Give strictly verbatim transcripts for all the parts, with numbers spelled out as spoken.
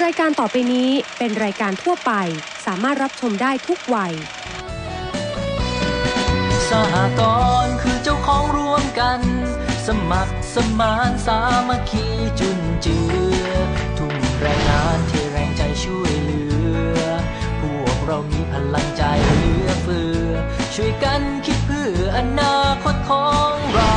ายการต่อไปนี้เป็นรายการทั่วไปสามารถรับชมได้ทุกวัยสหกรณ์คือเจ้าของร่วมกันสมัครสมานสามัคคีจุนเจือทุ่มแรงงานที่แรงใจช่วยเหลือพวกเรามีพลังใจเหลือเฟือช่วยกันคิดเพื่ออนาคตของเรา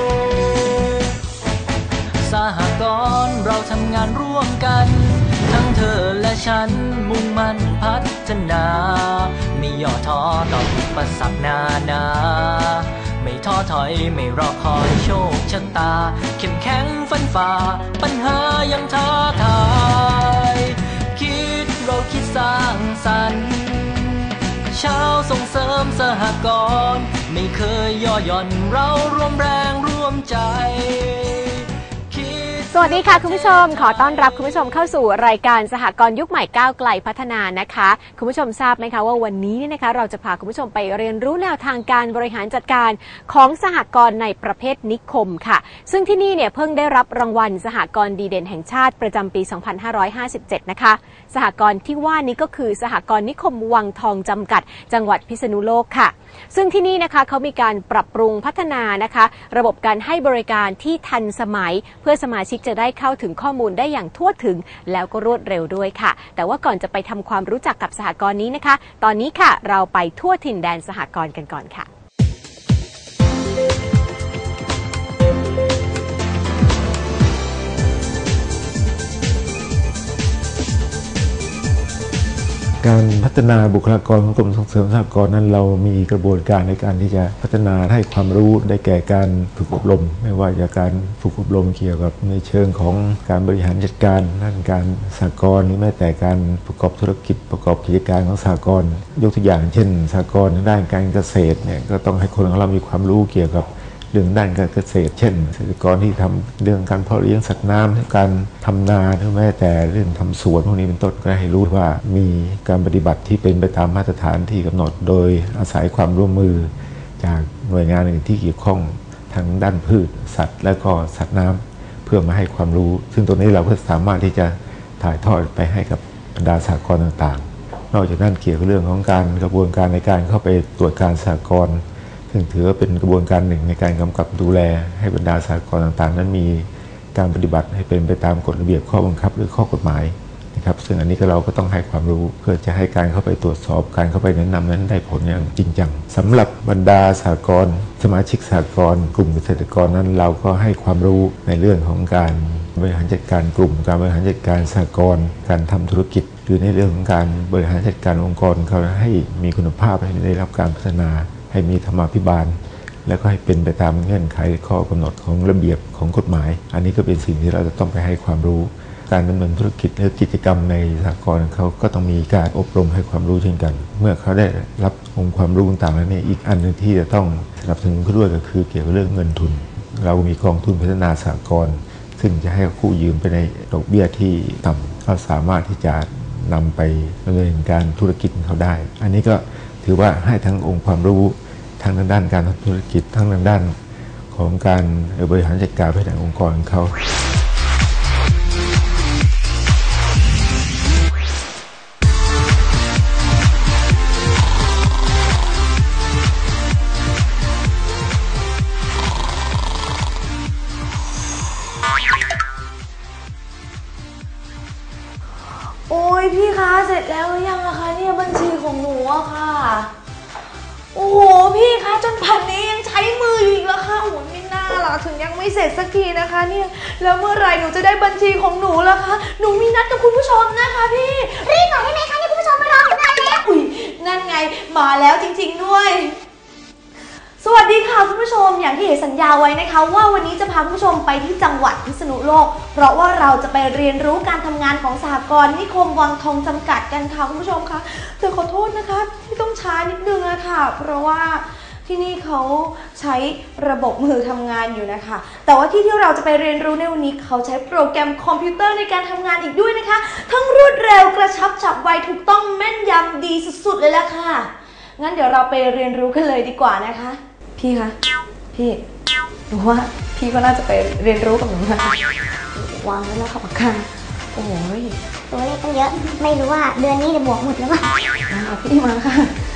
สหกรณ์เราทำงานร่วมกันทั้งเธอและฉันมุ่งมั่นพัฒนาไม่ย่อท้อต่ออุปสรรคนานาไม่ท้อถอยไม่รอคอยโชคชะตาเข้มแข็งฟันฝ่าปัญหายังท้าทายคิดเราคิดสร้างสรรค์ชาวส่งเสริมสหกรณ์ไม่เคยย่อหย่อนเราร่วมแรงร่วมใจสวัสดีค่ะคุณผู้ชมขอต้อนรับคุณผู้ชมเข้าสู่รายการสหกรณ์ยุคใหม่ก้าวไกลพัฒนานะคะคุณผู้ชมทราบไหมคะว่าวันนี้เนี่ยนะคะเราจะพาคุณผู้ชมไปเรียนรู้แนวทางการบริหารจัดการของสหกรณ์ในประเภทนิคมค่ะซึ่งที่นี่เนี่ยเพิ่งได้รับรางวัลสหกรณ์ดีเด่นแห่งชาติประจำปี สองพันห้าร้อยห้าสิบเจ็ด นะคะสหกรณ์ที่ว่านี้ก็คือสหกรณ์นิคมวังทองจำกัดจังหวัดพิษณุโลกค่ะซึ่งที่นี่นะคะเขามีการปรับปรุงพัฒนานะคะระบบการให้บริการที่ทันสมัยเพื่อสมาชิกจะได้เข้าถึงข้อมูลได้อย่างทั่วถึงแล้วก็รวดเร็วด้วยค่ะแต่ว่าก่อนจะไปทำความรู้จักกับสหกรณ์นี้นะคะตอนนี้ค่ะเราไปทั่วถิ่นแดนสหกรณ์กันก่อนค่ะการพัฒนาบุคลากรของกรมส่งเสริมสหกรณ์นั้นเรามีกระบวนการในการที่จะพัฒนาให้ความรู้ได้แก่การฝึกอบรมไม่ว่าจะการฝึกอบรมเกี่ยวกับในเชิงของการบริหารจัดการด้านการสหกรณ์หรือแม้แต่การประกอบธุรกิจประกอบกิจการของสหกรณ์ยกตัวอย่างเช่นสหกรณ์ด้านการเกษตรเนี่ยก็ต้องให้คนของเรามีความรู้เกี่ยวกับเรื่องด้านการเกษตรเช่นเกษตรกรที่ทำเรื่องการเพาะเลี้ยงสัตว์น้ำการทำนาหรือแม้แต่เรื่องทำสวนพวกนี้เป็นต้นก็ให้รู้ว่ามีการปฏิบัติที่เป็นไปตามมาตรฐานที่กำหนดโดยอาศัยความร่วมมือจากหน่วยงานอื่นที่เกี่ยวข้องทั้งด้านพืชสัตว์และก็สัตว์น้ำเพื่อมาให้ความรู้ซึ่งตรงนี้เราก็สามารถที่จะถ่ายทอดไปให้กับบรรดาสหกรณ์ต่างๆนอกจากนั้นเกี่ยวกับเรื่องของการกระบวนการในการเข้าไปตรวจการสหกรณ์ซึ่งถือว่าเป็นกระบวนการหนึ่งในการกำกับดูแลให้บรรดาสหกรณ์ต่างๆนั้นมีการปฏิบัติให้เป็นไปตามกฎระเบียบข้อบังคับหรือข้อกฎหมายนะครับซึ่งอันนี้ก็เราก็ต้องให้ความรู้เพื่อจะให้การเข้าไปตรวจสอบการเข้าไปแนะนำนั้นได้ผลอย่างจริงจังสำหรับบรรดาสหกรณ์สมาชิกสหกรณ์กลุ่มเกษตรกรนั้นเราก็ให้ความรู้ในเรื่องของการบริหารจัดการกลุ่มการบริหารจัดการสหกรณ์การทำธุรกิจหรือในเรื่องของการบริหารจัดการองค์กรเขาให้มีคุณภาพให้ได้รับการพัฒนาให้มีธรรมาภิบาลแล้วก็ให้เป็นไปตามเงื่อนไขข้อกำหนดของระเบียบของกฎหมายอันนี้ก็เป็นสิ่งที่เราจะต้องไปให้ความรู้การดำเนินธุรกิจหรือกิจกรรมในสหกรณ์เขาก็ต้องมีการอบรมให้ความรู้เช่นกันเมื่อเขาได้รับองค์ความรู้ต่างๆแล้วเนี่ยอีกอันนึงที่จะต้องสนับสนุนเขาด้วยก็คือเกี่ยวกับเรื่องเงินทุนเรามีกองทุนพัฒนาสหกรณ์ซึ่งจะให้กู้ยืมไปในดอกเบี้ยที่ต่ำเขาสามารถที่จะนำไปดำเนินการธุรกิจของเขาได้อันนี้ก็ถือว่าให้ทั้งองค์ความรู้ทั้งด้านการทำธุรกิจทั้งด้านของการบริหารจัดการภายในองค์กรของเขาโอ้ยพี่คะเสร็จแล้วหรือยังอะคะเนี่ยบัญชีของหนูอะค่ะโอ้โหพี่คะจนป่านนี้ยังใช้มืออยู่อีกแล้วค่ะโอ้ยไม่น่าล่ะถึงยังไม่เสร็จสักทีนะคะเนี่ยแล้วเมื่อไหร่หนูจะได้บัญชีของหนูล่ะคะหนูมีนัดกับคุณผู้ชมนะคะพี่รีบหน่อยได้ไหมคะเนี่ยคุณผู้ชมมารออยู่นานแล้วอุ้ยนั่นไงมาแล้วจริงๆด้วยสวัสดีค่ะคุณผู้ชมอย่างที่เห็นสัญญาไว้นะคะว่าวันนี้จะพาคุณผู้ชมไปที่จังหวัดพิษณุโลกเพราะว่าเราจะไปเรียนรู้การทำงานของสหกรณ์นิคมวังทองจำกัดกันค่ะคุณผู้ชมคะแต่ขอโทษนะคะที่ต้องช้านิดนึงอะค่ะเพราะว่าที่นี่เขาใช้ระบบมือทำงานอยู่นะคะแต่ว่าที่ที่เราจะไปเรียนรู้ในวันนี้เขาใช้โปรแกรมคอมพิวเตอร์ในการทำงานอีกด้วยนะคะทั้งรวดเร็วกระชับฉับไวถูกต้องแม่นยำดีสุดๆเลยละค่ะงั้นเดี๋ยวเราไปเรียนรู้กันเลยดีกว่านะคะพี่คะพี่หนูว่าพี่ก็น่าจะไปเรียนรู้กับหนูนะวางไว้แล้วค่ะปากกาโอ้ยตัวเลขตั้งเยอะไม่รู้ว่าเดือนนี้จะบวกหมดหรือเปล่าเอาพี่มาค่ะ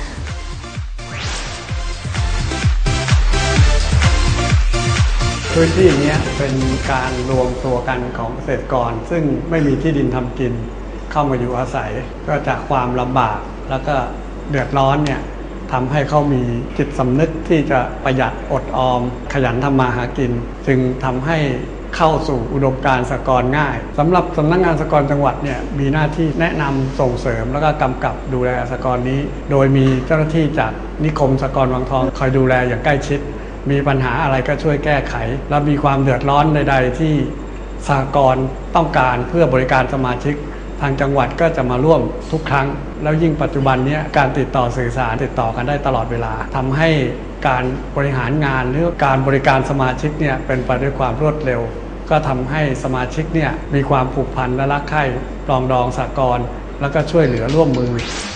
พื้นที่นี้เป็นการรวมตัวกันของเกษตรกรซึ่งไม่มีที่ดินทำกินเข้ามาอยู่อาศัยก็จากความลำบากแล้วก็เดือดร้อนเนี่ยทำให้เขามีจิตสำนึกที่จะประหยัดอดออมขยันทำมาหากินจึงทำให้เข้าสู่อุดมการณ์สหกรณ์ง่ายสำหรับสำนักงานสหกรณ์จังหวัดเนี่ยมีหน้าที่แนะนำส่งเสริมแล้วก็กำกับดูแลสหกรณ์นี้โดยมีเจ้าหน้าที่จากนิคมสหกรณ์วังทองคอยดูแลอย่างใกล้ชิดมีปัญหาอะไรก็ช่วยแก้ไขและมีความเดือดร้อนใดๆที่สหกรณ์ต้องการเพื่อบริการสมาชิกทางจังหวัดก็จะมาร่วมทุกครั้งแล้วยิ่งปัจจุบันนี้การติดต่อสื่อสารติดต่อกันได้ตลอดเวลาทำให้การบริหารงานหรือการบริการสมาชิกเนี่ยเป็นไปด้วยความรวดเร็วก็ทำให้สมาชิกเนี่ยมีความผูกพันและรักใคร่ปรองดองสหกรณ์แล้วก็ช่วยเหลือร่วมมือ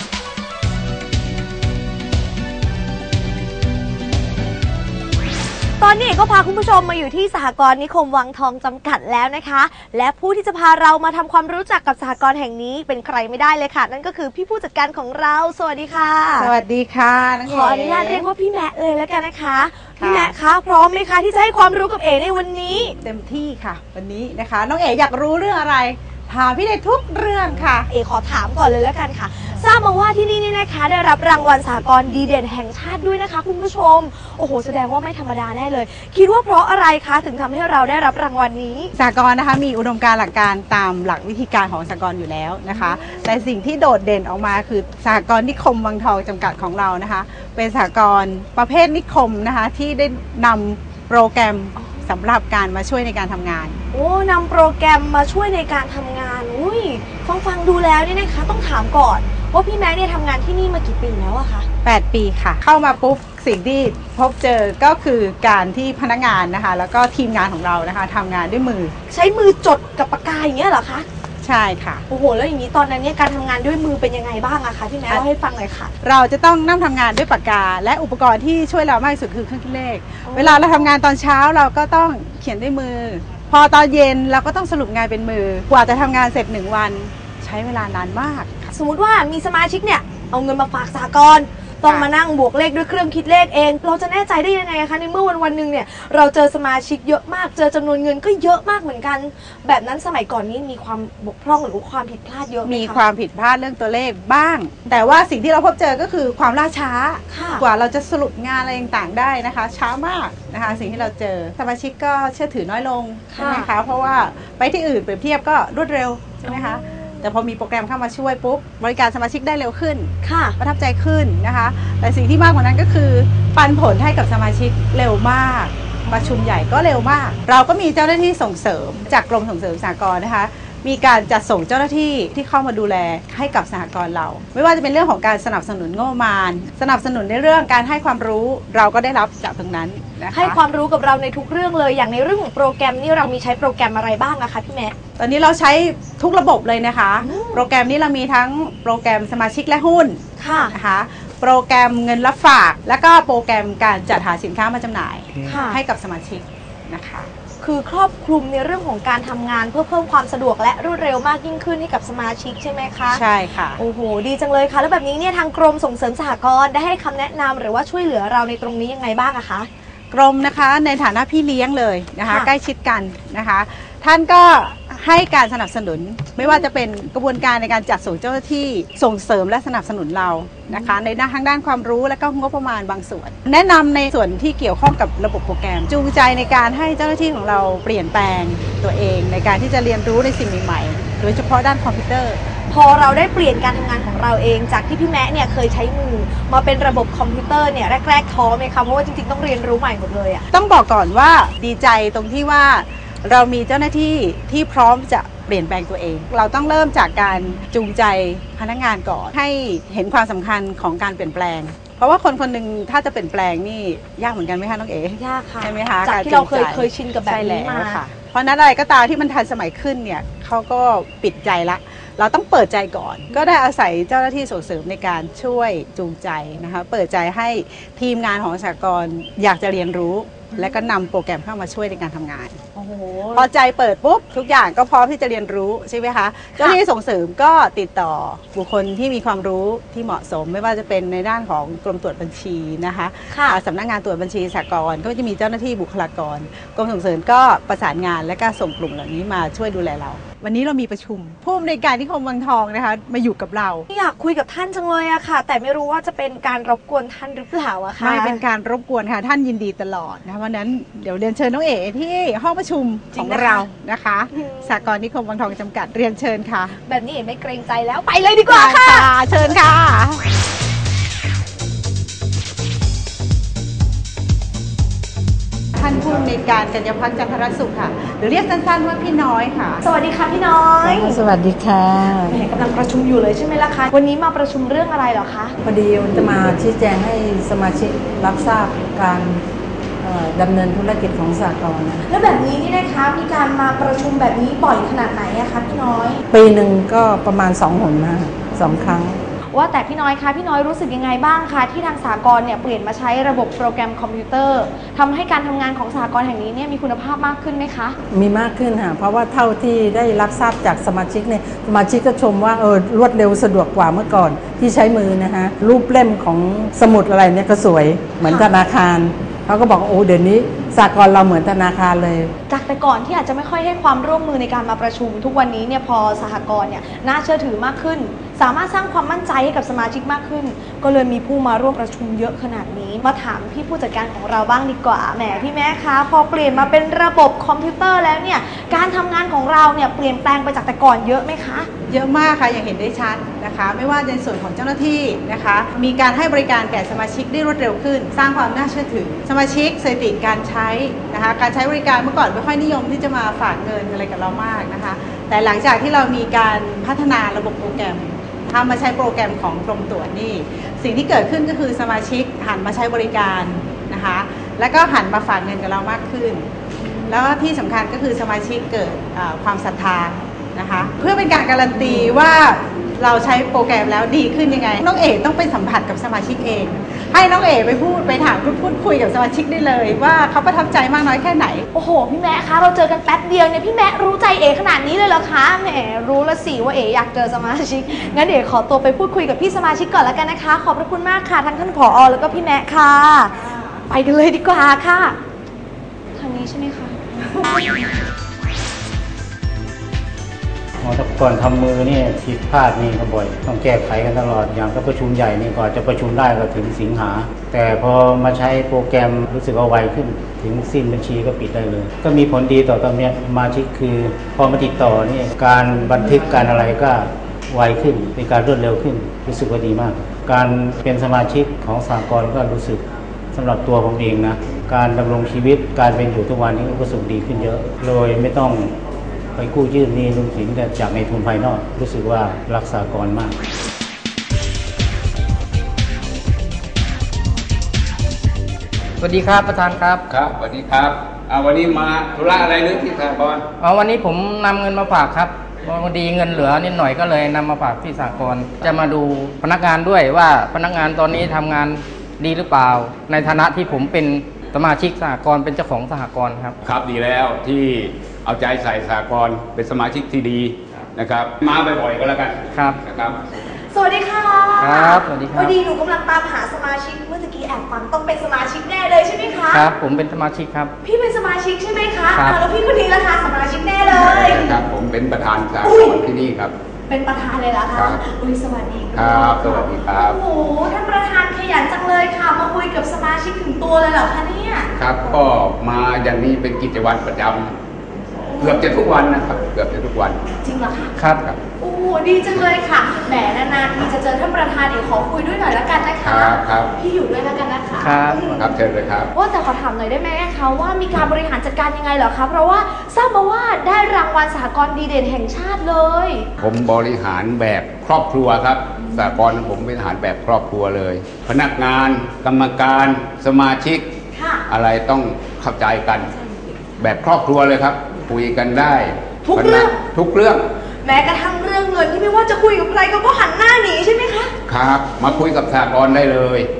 ตอนนี้เอกก็พาคุณผู้ชมมาอยู่ที่สหกรณ์นิคมวังทองจำกัดแล้วนะคะและผู้ที่จะพาเรามาทำความรู้จักกับสหกรณ์แห่งนี้เป็นใครไม่ได้เลยค่ะนั่นก็คือพี่ผู้จัดการของเราสวัสดีค่ะสวัสดีค่ะขออนุญาตเรียกว่าพี่แมะเลยแล้วกันนะคะพี่แมะคะพร้อมไหมคะที่จะให้ความรู้กับเอในวันนี้เต็มที่ค่ะวันนี้นะคะน้องเออยากรู้เรื่องอะไรถามพี่ได้ทุกเรื่องค่ะเอขอถามก่อนเลยแล้วกันค่ะทราบมาว่าที่นี่นี่นะคะได้รับรางวัลสหกรณ์ดีเด่นแห่งชาติด้วยนะคะคุณผู้ชมโอ้โหแสดงว่าไม่ธรรมดาแน่เลยคิดว่าเพราะอะไรคะถึงทำให้เราได้รับรางวัลนี้สหกรณ์นะคะมีอุดมการณ์หลักการตามหลักวิธีการของสหกรณ์อยู่แล้วนะคะแต่สิ่งที่โดดเด่นออกมาคือสหกรณ์นิคมวังทองจำกัดของเรานะคะเป็นสหกรณ์ประเภทนิคมนะคะที่ได้นำโปรแกรมสำหรับการมาช่วยในการทำงานโอ้นำโปรแกรมมาช่วยในการทำงานอุ้ยฟังฟังดูแล้วนี่นะคะต้องถามก่อนว่าพี่แม็กเนี่ยทำงานที่นี่มากี่ปีแล้วอะคะแปดปีค่ะเข้ามาปุ๊บสิ่งที่พบเจอก็คือการที่พนักงานนะคะแล้วก็ทีมงานของเรานะคะทำงานด้วยมือใช้มือจดกับปากกาอย่างเงี้ยเหรอคะใช่ค่ะโอ้โหแล้วอย่างนี้ตอนนั้นเนี่ยการทำงานด้วยมือเป็นยังไงบ้างอะคะพี่แม็กเล่าให้ฟังหน่อยค่ะเราจะต้องนั่งทำงานด้วยปากกาและอุปกรณ์ที่ช่วยเรามากที่สุดคือเครื่องคิดเลขเวลาเราทำงานตอนเช้าเราก็ต้องเขียนด้วยมือพอตอนเย็นเราก็ต้องสรุปงานเป็นมือกว่าจะทำงานเสร็จหนึ่งวันใช้เวลานานมากสมมติว่ามีสมาชิกเนี่ยเอาเงินมาฝากสหกรณ์ต้องมานั่งบวกเลขด้วยเครื่องคิดเลขเองเราจะแน่ใจได้ยังไงคะในเมื่อวันวันหนึ่งเนี่ยเราเจอสมาชิกเยอะมากเจอจำนวนเงินก็เยอะมากเหมือนกันแบบนั้นสมัยก่อนนี้มีความบกพร่องหรือความผิดพลาดเยอะไหมคะมีความผิดพลาดเรื่องตัวเลขบ้างแต่ว่าสิ่งที่เราพบเจอก็คือความล่าช้ากว่าเราจะสรุปงานอะไรต่างๆได้นะคะช้ามากนะคะสิ่งที่เราเจอสมาชิกก็เชื่อถือน้อยลงใช่ไหมคะเพราะว่าไปที่อื่นเปรียบเทียบก็รวดเร็วใช่ไหมคะแต่พอมีโปรแกรมเข้ามาช่วยปุ๊บบริการสมาชิกได้เร็วขึ้นค่ะประทับใจขึ้นนะคะแต่สิ่งที่มากกว่านั้นก็คือปันผลให้กับสมาชิกเร็วมากประชุมใหญ่ก็เร็วมากเราก็มีเจ้าหน้าที่ส่งเสริมจากกรมส่งเสริมสหกรณ์นะคะมีการจัดส่งเจ้าหน้าที่ที่เข้ามาดูแลให้กับสหกรณ์เราไม่ว่าจะเป็นเรื่องของการสนับสนุนงบประมาณสนับสนุนในเรื่องการให้ความรู้เราก็ได้รับจากตรงนั้นนะคะให้ความรู้กับเราในทุกเรื่องเลยอย่างในเรื่องของโปรแกรมนี่เรามีใช้โปรแกรมอะไรบ้างนะคะพี่แม่ตอนนี้เราใช้ทุกระบบเลยนะคะโปรแกรมนี้เรามีทั้งโปรแกรมสมาชิกและหุ้นนะคะโปรแกรมเงินรับฝากและก็โปรแกรมการจัดหาสินค้ามาจำหน่ายให้กับสมาชิกนะคะคือครอบคลุมในเรื่องของการทำงานเพื่อเพิ่มความสะดวกและรวดเร็วมากยิ่งขึ้นให้กับสมาชิกใช่ไหมคะใช่ค่ะโอ้โหดีจังเลยค่ะแล้วแบบนี้เนี่ยทางกรมส่งเสริมสหกรณ์ได้ให้คำแนะนำหรือว่าช่วยเหลือเราในตรงนี้ยังไงบ้างอะคะกรมนะคะในฐานะพี่เลี้ยงเลยนะคะใกล้ชิดกันนะคะท่านก็ให้การสนับสนุนไม่ว่าจะเป็นกระบวนการในการจัดส่งเจ้าหน้าที่ส่งเสริมและสนับสนุนเรานะคะในด้านทางด้านความรู้และก็งบประมาณบางส่วนแนะนำในส่วนที่เกี่ยวข้องกับระบบโปรแกรมจูงใจในการให้เจ้าหน้าที่ของเราเปลี่ยนแปลงตัวเองในการที่จะเรียนรู้ในสิ่งใหม่ๆโดยเฉพาะด้านคอมพิวเตอร์พอเราได้เปลี่ยนการทำงานของเราเองจากที่พี่แม่เนี่ยเคยใช้มือมาเป็นระบบคอมพิวเตอร์เนี่ยแรกๆท้อไหมคะเพราะว่าจริงๆต้องเรียนรู้ใหม่หมดเลยอะต้องบอกก่อนว่าดีใจตรงที่ว่าเรามีเจ้าหน้าที่ที่พร้อมจะเปลี่ยนแปลงตัวเองเราต้องเริ่มจากการจูงใจพนักงานก่อนให้เห็นความสำคัญของการเปลี่ยนแปลงเพราะว่าคนคนหนึ่งถ้าจะเปลี่ยนแปลงนี่ยากเหมือนกันไหมคะน้องเอ๋ยากค่ะใช่ไหมคะจากที่เราเคยเคยชินกับแบบนี้มาค่ะเพราะนั้นอะไรก็ตามที่มันทันสมัยขึ้นเนี่ยเขาก็ปิดใจละเราต้องเปิดใจก่อนก็ได้อาศัยเจ้าหน้าที่ส่งเสริมในการช่วยจูงใจนะคะเปิดใจให้ทีมงานของสหกรณ์อยากจะเรียนรู้และก็นำโปรแกรมเข้ามาช่วยในการทำงานโอ้โหพอใจเปิดปุ๊บทุกอย่างก็พร้อมที่จะเรียนรู้ใช่ไหมคะเจ้าหน้าที่ส่งเสริมก็ติดต่อบุคคลที่มีความรู้ที่เหมาะสม ไม่ว่าจะเป็นในด้านของกรมตรวจบัญชีนะคะค่ะอ่าสำนักงานตรวจบัญชีสหกรณ์ก็จะมีเจ้าหน้าที่บุคลากรกรมส่งเสริมก็ประสานงานและก็ส่งกลุ่มเหล่านี้มาช่วยดูแลเรา วันนี้เรามีประชุมผู้อำนวยการนิคมวังทองนะคะมาอยู่กับเราอยากคุยกับท่านจังเลยอะค่ะ แต่ไม่รู้ว่าจะเป็นการรบกวนท่านหรือเปล่าอะค่ะไม่เป็นการรบกวนค่ะท่านยินดีตลอดนะคะวันนั้นเดี๋ยวเรียนเชิญน้องเอ๋ที่ห้องประชุมของเรานะคะสหกรณ์นิคมวังทองจำกัดเรียนเชิญค่ะแบบนี้เอ๋ไม่เกรงใจแล้วไปเลยดีกว่าค่ะเชิญค่ะท่านผู้อำนวยการกัญญพักจันทรสุขค่ะหรือเรียกสั้นๆว่าพี่น้อยค่ะสวัสดีค่ะพี่น้อยสวัสดีค่ะแหมกำลังประชุมอยู่เลยใช่ไหมล่ะคะวันนี้มาประชุมเรื่องอะไรเหรอคะพอดีมันจะมาชี้แจงให้สมาชิกรับทราบการเอ่อดำเนินธุรกิจของสหกรณ์นะแล้วแบบนี้นี่นะคะมีการมาประชุมแบบนี้บ่อยขนาดไหนอะคะพี่น้อยปีหนึ่งก็ประมาณสองหนนะสองครั้งว่าแต่พี่น้อยคะพี่น้อยรู้สึกยังไงบ้างคะที่ทางสหกรณ์เนี่ยเปลี่ยนมาใช้ระบบโปรแกรมคอมพิวเตอร์ทำให้การทำงานของสหกรณ์แห่งนี้เนี่ยมีคุณภาพมากขึ้นไหมคะมีมากขึ้นค่ะเพราะว่าเท่าที่ได้รับทราบจากสมาชิกเนี่ยสมาชิกก็ชมว่าเออรวดเร็วสะดวกกว่าเมื่อก่อนที่ใช้มือนะคะรูปเล่มของสมุดอะไรเนี่ยก็สวยเหมือนธนาคารเขาก็บอกโอ้เดี๋ยวนี้สหกรณ์เราเหมือนธนาคารเลยจากแต่ก่อนที่อาจจะไม่ค่อยให้ความร่วมมือในการมาประชุม ทุกวันนี้เนี่ยพอสหกรณ์เนี่ยน่าเชื่อถือมากขึ้น สามารถสร้างความมั่นใจให้กับสมาชิกมากขึ้น ก็เลยมีผู้มาร่วมประชุมเยอะขนาดนี้มาถามพี่ผู้จัดการของเราบ้างดีกว่าแหมพี่แม่คะพอเปลี่ยนมาเป็นระบบคอมพิวเตอร์แล้วเนี่ยการทำงานของเราเนี่ยเปลี่ยนแปลงไปจากแต่ก่อนเยอะไหมคะเยอะมากค่ะอย่างเห็นได้ชัดนะคะไม่ว่าในส่วนของเจ้าหน้าที่นะคะมีการให้บริการแก่สมาชิกได้รวดเร็วขึ้น สร้างความน่าเชื่อถือสมาชิกสถิติการใช้นะคะการใช้บริการเมื่อก่อนไม่ค่อยนิยมที่จะมาฝากเงินอะไรกับเรามากนะคะแต่หลังจากที่เรามีการพัฒนาระบบโปรแกรมทำมาใช้โปรแกรมของกรมตรวจนี่สิ่งที่เกิดขึ้นก็คือสมาชิกหันมาใช้บริการนะคะแล้วก็หันมาฝากเงินกับเรามากขึ้นแล้วที่สำคัญก็คือสมาชิกเกิดความศรัทธานะคะเพื่อเป็นการการันตีว่าเราใช้โปรแกรมแล้วดีขึ้นยังไงน้องเอ๋ต้องไปสัมผัสกับสมาชิกเองให้น้องเอ๋ไปพูดไปถามพูดคุยกับสมาชิกได้เลยว่าเขาประทับใจมากน้อยแค่ไหนโอ้โหพี่แม่คะเราเจอกันแป๊บเดียวเนี่ยพี่แม่รู้ใจเอ๋ขนาดนี้เลยเหรอคะแหมรู้ละสิว่าเอ๋อยากเจอสมาชิกงั้นเอ๋ขอตัวไปพูดคุยกับพี่สมาชิกก่อนแล้วกันนะคะขอบพระคุณมากค่ะทั้งท่านผอ.แล้วก็พี่แม่ค่ะไปกันเลยดีกว่าค่ะทางนี้ใช่ไหมคะแต่ก่อนทำมือนี่ผิดพลาดนี่ก็บ่อยต้องแก้ไขกันตลอดอย่างก็ประชุมใหญ่นี่ก่อนจะประชุมได้ก็ถึงสิงหาแต่พอมาใช้โปรแกรมรู้สึกว่าไวขึ้นถึงสิ้นบัญชีก็ปิดได้เลยก็มีผลดีต่อตอนนี้สมาชิกคือพอมาติดต่อนี่การบันทึกการอะไรก็ไวขึ้นเป็นการรวดเร็วขึ้นรู้สึกว่าดีมากการเป็นสมาชิกของสหกรณ์ก็รู้สึกสำหรับตัวผมเองนะการดำรงชีวิตการเป็นอยู่ทุกวันนี้ก็รู้สึกดีขึ้นเยอะโดยไม่ต้องไปกู้ยืมหนี้ลงสินจากในทุนภายนอกรู้สึกว่ารักษากรมากสวัสดีครับประธานครับครับสวัสดีครับเอาวันนี้มาธุระอะไรหรือที่สหกรณ์อ๋อวันนี้ผมนำเงินมาฝากครับพอดีเงินเหลือนิดหน่อยก็เลยนำมาฝากที่สหกรณ์จะมาดูพนักงานด้วยว่าพนักงานตอนนี้ทำงานดีหรือเปล่าในฐานะที่ผมเป็นสมาชิกสหกรณ์เป็นเจ้าของสหกรณ์ครับครับดีแล้วที่เอาใจใส่สหกรณ์เป็นสมาชิกที่ดีนะครับมาบ่อยๆก็แล้วกันครับนะครับสวัสดีค่ะครับสวัสดีครับพอดีหนูกำลังตามหาสมาชิกเมื่อกี้แอบฟังต้องเป็นสมาชิกแน่เลยใช่ไหมคะครับผมเป็นสมาชิกครับพี่เป็นสมาชิกใช่ไหมคะครับแล้วพี่คนนี้ล่ะคะสมาชิกแน่เลยครับผมเป็นประธานสหกรณ์ที่นี่ครับเป็นประธานเลยเหรอคะอุ้ยสวัสดีครับสวัสดีครับโอ้โหท่านประธานขยันจังเลยค่ะมาคุยกับสมาชิกถึงตัวเลยเหรอคะเนี่ยครับก็มาอย่างนี้เป็นกิจวัตรประจำเกือบจะทุกวันนะครับเกือบจะทุกวันจริงเหรอคะครับครับโอ้โหดีจังเลยค่ะแหมนานๆทีจะเจอท่านประธานเดี๋ยวขอคุยด้วยหน่อยแล้วกันนะคะครับครับพี่อยู่ด้วยแล้วกันนะคะครับครับเชิญเลยครับว่าแต่ขอถามหน่อยได้ไหมคะว่ามีการบริหารจัดการยังไงเหรอคะเพราะว่าทราบมาว่าได้รางวัลสหกรณ์ดีเด่นแห่งชาติเลยผมบริหารแบบครอบครัวครับสหกรณ์ผมบริหารแบบครอบครัวเลยพนักงานกรรมการสมาชิกอะไรต้องเข้าใจกันแบบครอบครัวเลยครับคุยกันได้ทุกเรื่องทุกเรื่องแม้กระทั่งเรื่องเงินที่ไม่ว่าจะคุยกับใครก็ก็หันหน้าหนีใช่ไหมคะครับมาคุยกับสหกรณ์ได้เลย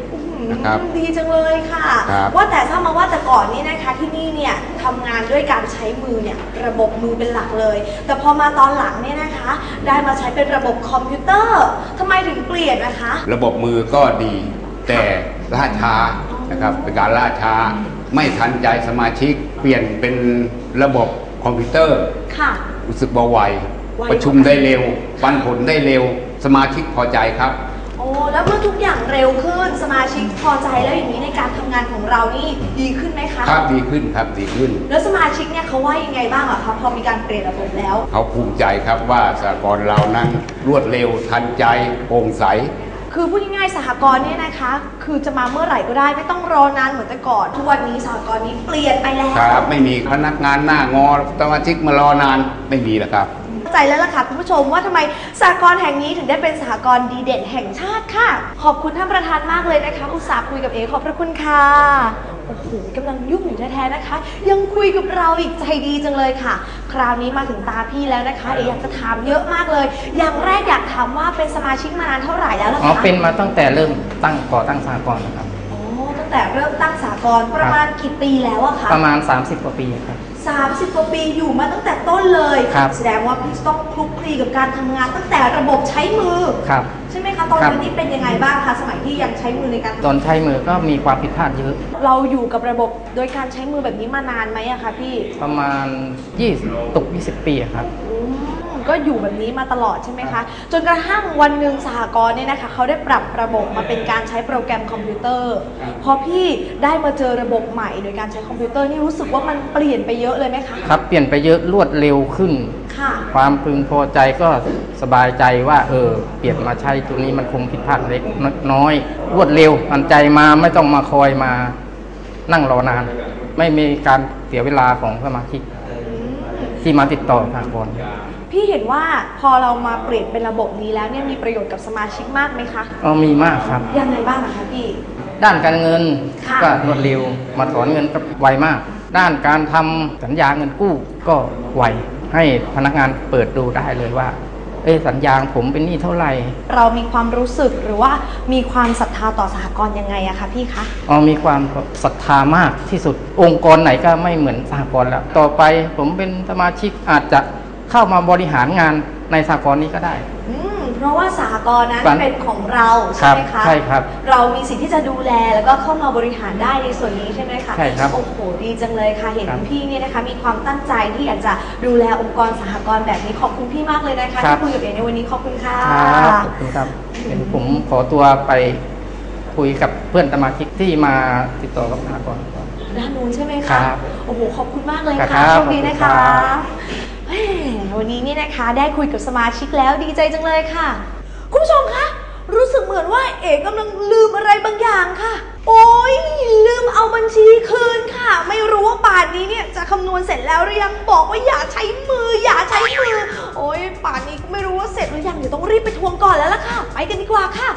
นะครับดีจังเลยค่ะว่าแต่ทราบมาว่าแต่ก่อนนี้นะคะที่นี่เนี่ยทำงานด้วยการใช้มือเนี่ยระบบมือเป็นหลักเลยแต่พอมาตอนหลังเนี่ยนะคะได้มาใช้เป็นระบบคอมพิวเตอร์ทำไมถึงเปลี่ยนนะคะระบบมือก็ดีแต่ล่าช้านะครับเป็นการล่าช้าไม่ทันใจสมาชิกเปลี่ยนเป็นระบบคอมพิวเตอร์ค่ะรู้สึกเบาไวประชุมได้เร็วปันผลได้เร็วสมาชิกพอใจครับโอ้แล้วเมื่อทุกอย่างเร็วขึ้นสมาชิกพอใจแล้วอย่างนี้ในการทำงานของเรานี่ดีขึ้นไหมคะครับดีขึ้นครับดีขึ้นแล้วสมาชิกเนี่ยเขาว่ายังไงบ้างอะคะพอมีการเปลี่ยนระบบแล้วเขาภูมิใจครับว่าสหกรณ์เรานั้นรวดเร็วทันใจโปร่งใสคือพูดง่ายๆสหกรณ์เนี่ยนะคะคือจะมาเมื่อไหร่ก็ได้ไม่ต้องรอนานเหมือนแต่ก่อนทุกวันนี้สหกรณ์นี้เปลี่ยนไปแล้วครับไม่มีพนักงานหน้างอสมาชิกมารอนานไม่มีแล้วครับใจแล้วล่ะค่ะคุณผู้ชมว่าทำไมสหกรณ์แห่งนี้ถึงได้เป็นสหกรณ์ดีเด่นแห่งชาติค่ะขอบคุณท่านประธานมากเลยนะคะอุตส่าห์คุยกับเอ๋ขอบพระคุณค่ะโอ้โหกำลังยุ่งอยู่แท้ๆนะคะยังคุยกับเราอีกใจดีจังเลยค่ะคราวนี้มาถึงตาพี่แล้วนะคะเอ๋อยากจะถามเยอะมากเลยอย่างแรกอยากถามว่าเป็นสมาชิกมานานเท่าไหร่แล้วล่ะคะอ๋อเป็นมาตั้งแต่เริ่มตั้งก่อตั้งสหกรณ์นะครับอ๋อตั้งแต่เริ่มตั้งสหกรณ์ประมาณกี่ปีแล้วอะคะประมาณสามสิบกว่าปีครับสามสิบกว่าปีอยู่มาตั้งแต่ต้นเลยแสดงว่าพี่ต้องคลุกคลีกับการทำงานตั้งแต่ระบบใช้มือใช่ไหมคะตอนนี้เป็นยังไงบ้างคะสมัยที่ยังใช้มือในการตอนใช้มือก็มีความผิดพลาดเยอะเราอยู่กับระบบโดยการใช้มือแบบนี้มานานไหมอะคะพี่ประมาณยี่สิบตกยี่สิบปีครับก็อยู่แบบนี้มาตลอดใช่ไหมคะจนกระทั่งวันหนึ่งสหกรณ์เนี่ยนะคะเขาได้ปรับระบบมาเป็นการใช้โปรแกรมคอมพิวเตอร์พอพี่ได้มาเจอระบบใหม่โดยการใช้คอมพิวเตอร์นี่รู้สึกว่ามันเปลี่ยนไปเยอะเลยไหมคะครับเปลี่ยนไปเยอะรวดเร็วขึ้นค่ะความพึงพอใจก็สบายใจว่าเออเปลี่ยนมาใช้ตัวนี้มันคงผิดพลาดเล็กน้อยรวดเร็วทันใจมาไม่ต้องมาคอยมานั่งรอนานไม่มีการเสียเวลาของสมาชิกที่มาติดต่อสหกรณ์พี่เห็นว่าพอเรามาเปลี่ยนเป็นระบบนี้แล้วเนี่ยมีประโยชน์กับสมาชิกมากไหมคะอ๋อมีมากครับยังไงบ้างคะพี่ด้านการเงินก็รวดเร็วมาถอนเงินก็ไวมากด้านการทำสัญญาเงินกู้ก็ไวให้พนักงานเปิดดูได้เลยว่าเอ้สัญญาผมเป็นหนี้เท่าไหร่เรามีความรู้สึกหรือว่ามีความศรัทธาต่อสหกรณ์ยังไงอะคะพี่คะอ๋อมีความศรัทธามากที่สุดองค์กรไหนก็ไม่เหมือนสหกรณ์แล้วต่อไปผมเป็นสมาชิกอาจจะเข้ามาบริหารงานในสหกรณ์นี้ก็ได้อืมเพราะว่าสหกรณ์นั้นเป็นของเราใช่ไหมคะใช่ครับเรามีสิทธิ์ที่จะดูแลแล้วก็เข้ามาบริหารได้ในส่วนนี้ใช่ไหมคะใช่ครับโอ้โหดีจังเลยค่ะเห็นพี่เนี่ยนะคะมีความตั้งใจที่อยากจะดูแลองค์กรสหกรณ์แบบนี้ขอบคุณพี่มากเลยนะคะที่คุยกับเอ๋ในวันนี้ขอบคุณค่ะขอบคุณครับเห็นผมขอตัวไปคุยกับเพื่อนสมาชิกที่มาติดต่อกับสหกรณ์ด้านนู้นใช่ไหมคะโอ้โหขอบคุณมากเลยค่ะโชคดีนะคะวันนี้นี่นะคะได้คุยกับสมาชิกแล้วดีใจจังเลยค่ะคุณผู้ชมคะรู้สึกเหมือนว่าเอ๋กำลังลืมอะไรบางอย่างค่ะโอ๊ยลืมเอาบัญชีคืนค่ะไม่รู้ว่าป่านนี้เนี่ยจะคำนวณเสร็จแล้วหรือยังบอกว่าอย่าใช้มืออย่าใช้มือโอ๊ยป่านนี้ก็ไม่รู้ว่าเสร็จหรือยังเดี๋ยวต้องรีบไปทวงก่อนแล้วล่ะค่ะไปกันดีกว่าค่ะ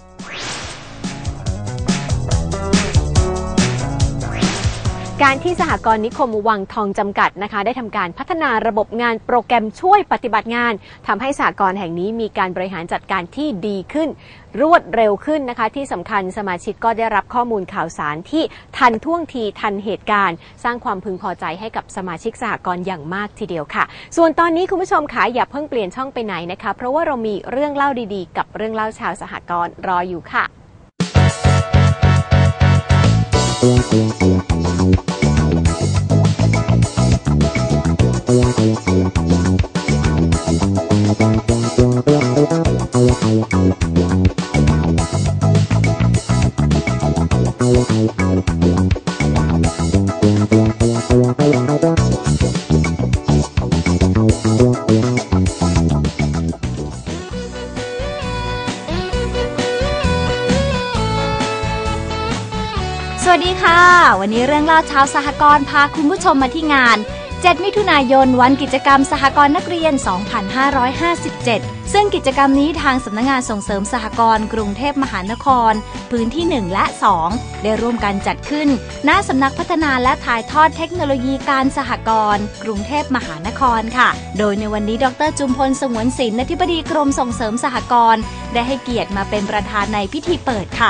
การที่สหกรณ์นิคมวังทองจำกัดนะคะได้ทำการพัฒนาระบบงานโปรแกรมช่วยปฏิบัติงานทำให้สหกรณ์แห่งนี้มีการบริหารจัดการที่ดีขึ้นรวดเร็วขึ้นนะคะที่สำคัญสมาชิกก็ได้รับข้อมูลข่าวสารที่ทันท่วงทีทันเหตุการณ์สร้างความพึงพอใจให้กับสมาชิกสหกรณ์อย่างมากทีเดียวค่ะส่วนตอนนี้คุณผู้ชมคะอย่าเพิ่งเปลี่ยนช่องไปไหนนะคะเพราะว่าเรามีเรื่องเล่าดีๆกับเรื่องเล่าชาวสหกรณ์รออยู่ค่ะสวัสดีค่ะวันนี้เรื่องเล่าชาวสหกรณ์พาคุณผู้ชมมาที่งานเจ็ดมิถุนายนวันกิจกรรมสหกรณ์นักเรียน สองพันห้าร้อยห้าสิบเจ็ด ซึ่งกิจกรรมนี้ทางสำนักงานส่งเสริมสหกรณ์กรุงเทพมหานครพื้นที่หนึ่งและสองได้ร่วมกันจัดขึ้นณสำนักพัฒนาและถ่ายทอดเทคโนโลยีการสหกรณ์กรุงเทพมหานครค่ะโดยในวันนี้ดร.จุมพลสงวนศิลป์อธิบดีกรมส่งเสริมสหกรณ์ได้ให้เกียรติมาเป็นประธานในพิธีเปิดค่ะซึ่ง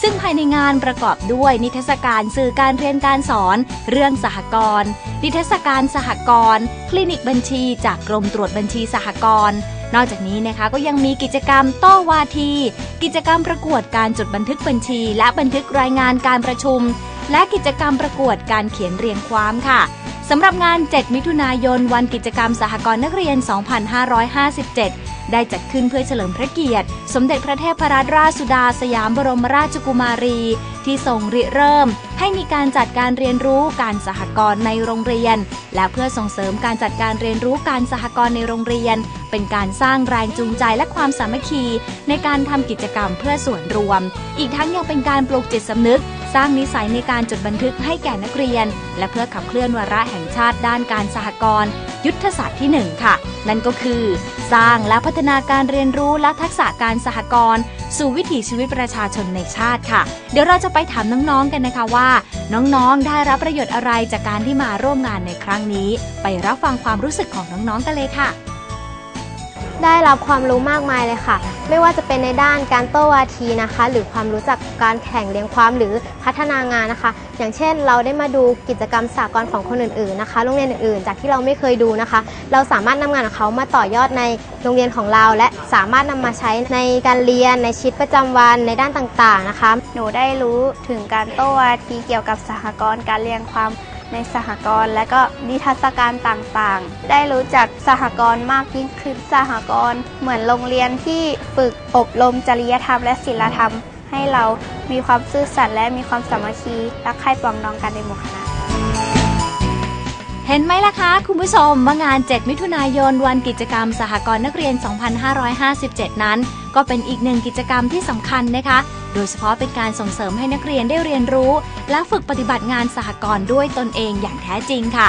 ซึ่งภายในงานประกอบด้วยนิทรรศการสื่อการเรียนการสอนเรื่องสหกรณ์นิทรรศการสหกรณ์คลินิกบัญชีจากกรมตรวจบัญชีสหกรณ์นอกจากนี้นะคะก็ยังมีกิจกรรมโต้วาทีกิจกรรมประกวดการจดบันทึกบัญชีและบันทึกรายงานการประชุมและกิจกรรมประกวดการเขียนเรียงความค่ะสำหรับงานเจ็ดมิถุนายนวันกิจกรรมสหกรณ์นักเรียน สองพันห้าร้อยห้าสิบเจ็ด ได้จัดขึ้นเพื่อเฉลิมพระเกียรติสมเด็จพระเทพรัตนราชสุดาสยามบรมราชกุมารีที่ทรงริเริ่มให้มีการจัดการเรียนรู้การสหกรณ์ในโรงเรียนและเพื่อส่งเสริมการจัดการเรียนรู้การสหกรณ์ในโรงเรียนเป็นการสร้างแรงจูงใจและความสามัคคีในการทำกิจกรรมเพื่อส่วนรวมอีกทั้งยังเป็นการปลูกจิตสำนึกสร้างนิสัยในการจดบันทึกให้แก่นักเรียนและเพื่อขับเคลื่อนวาระแห่งชาติด้านการสหกรณ์ยุทธศาสตร์ที่หนึ่งค่ะนั่นก็คือสร้างและพัฒนาการเรียนรู้และทักษะการสหกรณ์สู่วิถีชีวิตประชาชนในชาติค่ะเดี๋ยวเราจะไปถามน้องๆกันนะคะว่าน้องๆได้รับประโยชน์อะไรจากการที่มาร่วมงานในครั้งนี้ไปรับฟังความรู้สึกของน้องๆกันเลยค่ะได้รับความรู้มากมายเลยค่ะไม่ว่าจะเป็นในด้านการโต้วาทีนะคะหรือความรู้จักการแข่งเรียงความหรือพัฒนางานนะคะอย่างเช่นเราได้มาดูกิจกรรมสากลของคนอื่นๆนะคะโรงเรียนอื่นๆจากที่เราไม่เคยดูนะคะเราสามารถนำงานของเขามาต่อยอดในโรงเรียนของเราและสามารถนำมาใช้ในการเรียนในชีวิตประจำวันในด้านต่างๆนะคะหนูได้รู้ถึงการโต้วาทีเกี่ยวกับสหกรณ์การเรียงความในสหกรณ์และก็นิทรรศการต่างๆได้รู้จักสหกรณ์มากยิ่งขึ้นสหกรณ์เหมือนโรงเรียนที่ฝึกอบรมจริยธรรมและศีลธรรมให้เรามีความซื่อสัตย์และมีความสามัคคีรักใคร่ปรองดองกันในหมู่คณะเห็นไหมล่ะคะคุณผู้ชมว่างานเจ็ดมิถุนายนวันกิจกรรมสหกรณ์นักเรียน สองพันห้าร้อยห้าสิบเจ็ด นั้นก็เป็นอีกหนึ่งกิจกรรมที่สำคัญนะคะโดยเฉพาะเป็นการส่งเสริมให้นักเรียนได้เรียนรู้และฝึกปฏิบัติงานสหกรณ์ด้วยตนเองอย่างแท้จริงค่ะ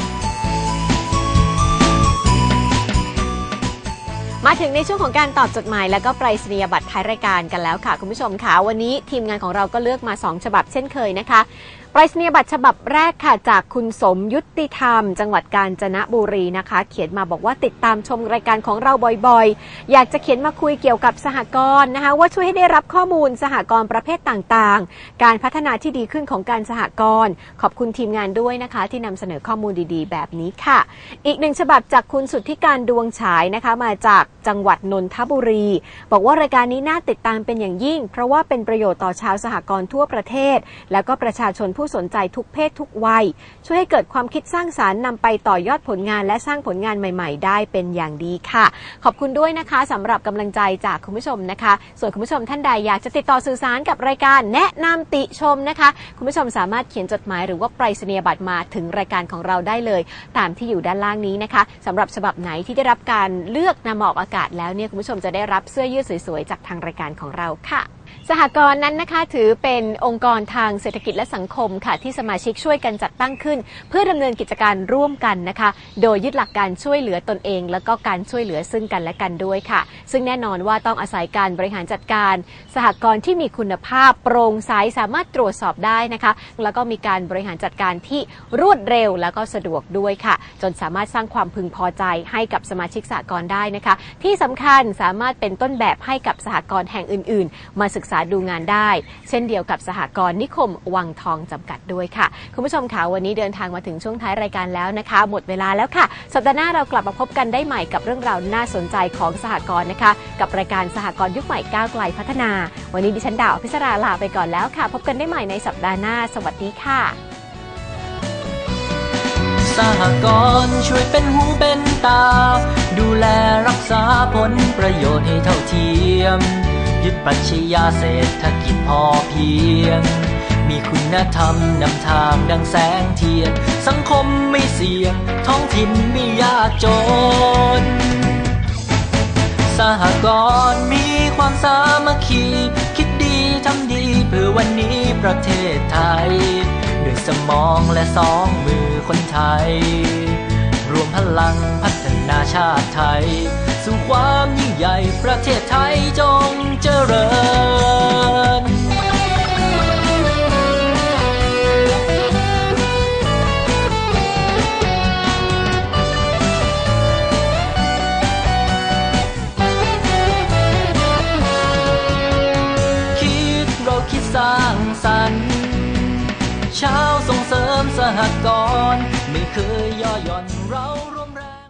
มาถึงในช่วงของการตอบจดหมายและก็ไปรษณียบัตรท้ายรายการกันแล้วค่ะคุณผู้ชมค่ะวันนี้ทีมงานของเราก็เลือกมาสองฉบับเช่นเคยนะคะไปรษณียบัตรฉบับแรกค่ะจากคุณสมยุติธรรมจังหวัดกาญจนบุรีนะคะเขียนมาบอกว่าติดตามชมรายการของเราบ่อยๆอยากจะเขียนมาคุยเกี่ยวกับสหกรณ์นะคะว่าช่วยให้ได้รับข้อมูลสหกรณ์ประเภทต่างๆการพัฒนาที่ดีขึ้นของการสหกรณ์ขอบคุณทีมงานด้วยนะคะที่นำเสนอข้อมูลดีๆแบบนี้ค่ะอีกหนึ่งฉบับจากคุณสุทธิการดวงฉายนะคะมาจากจังหวัดนนทบุรีบอกว่ารายการนี้น่าติดตามเป็นอย่างยิ่งเพราะว่าเป็นประโยชน์ต่อชาวสหกรณ์ทั่วประเทศแล้วก็ประชาชนผู้สนใจทุกเพศทุกวัยช่วยให้เกิดความคิดสร้างสรรค์นำไปต่อยอดผลงานและสร้างผลงานใหม่ๆได้เป็นอย่างดีค่ะขอบคุณด้วยนะคะสำหรับกำลังใจจากคุณผู้ชมนะคะส่วนคุณผู้ชมท่านใดอยากจะติดต่อสื่อสารกับรายการแนะนำติชมนะคะคุณผู้ชมสามารถเขียนจดหมายหรือว่าไปรษณียบัตรมาถึงรายการของเราได้เลยตามที่อยู่ด้านล่างนี้นะคะสำหรับฉบับไหนที่ได้รับการเลือกนำมาออกอากาศแล้วเนี่ยคุณผู้ชมจะได้รับเสื้อยืดสวยๆจากทางรายการของเราค่ะสหกรณ์นั้นนะคะถือเป็นองค์กรทางเศรษฐกิจและสังคมค่ะที่สมาชิกช่วยกันจัดตั้งขึ้นเพื่อดำเนินกิจการร่วมกันนะคะโดยยึดหลักการช่วยเหลือตนเองแล้วก็การช่วยเหลือซึ่งกันและกันด้วยค่ะซึ่งแน่นอนว่าต้องอาศัยการบริหารจัดการสหกรณ์ที่มีคุณภาพโปร่งใสสามารถตรวจสอบได้นะคะแล้วก็มีการบริหารจัดการที่รวดเร็วแล้วก็สะดวกด้วยค่ะจนสามารถสร้างความพึงพอใจให้กับสมาชิกสหกรณ์ได้นะคะที่สำคัญสามารถเป็นต้นแบบให้กับสหกรณ์แห่งอื่นๆมาศึกษาดูงานได้เช่นเดียวกับสหกรณ์นิคมวังทองจำกัดด้วยค่ะคุณผู้ชมค่ะวันนี้เดินทางมาถึงช่วงท้ายรายการแล้วนะคะหมดเวลาแล้วค่ะสัปดาห์หน้าเรากลับมาพบกันได้ใหม่กับเรื่องราวน่าสนใจของสหกรณ์นะคะกับรายการสหกรณ์ยุคใหม่ก้าวไกลพัฒนาวันนี้ดิฉันดาวพิศราลาไปก่อนแล้วค่ะพบกันได้ใหม่ในสัปดาห์หน้าสวัสดีค่ะสหกรณ์ช่วยเป็นหูเป็นตาดูแลรักษาผลประโยชน์ให้เท่าเทียมยึดปรัชญาเศรษฐกิจพอเพียงมีคุณธรรมนำทางดังแสงเทียนสังคมไม่เสี่ยงท้องถิ่นไม่ยากจนสหกรณ์มีความสามัคคีคิดดีทำดีเพื่อวันนี้ประเทศไทยด้วยสมองและสองมือคนไทยรวมพลังพัฒนาชาติไทยสู่ความยิ่งใหญ่ประเทศไทยจงเจริญคิดเราคิดสร้างสรรค์ชาวส่งเสริมสหกรณ์ไม่เคยย่อหย่อนเราร่วมแรง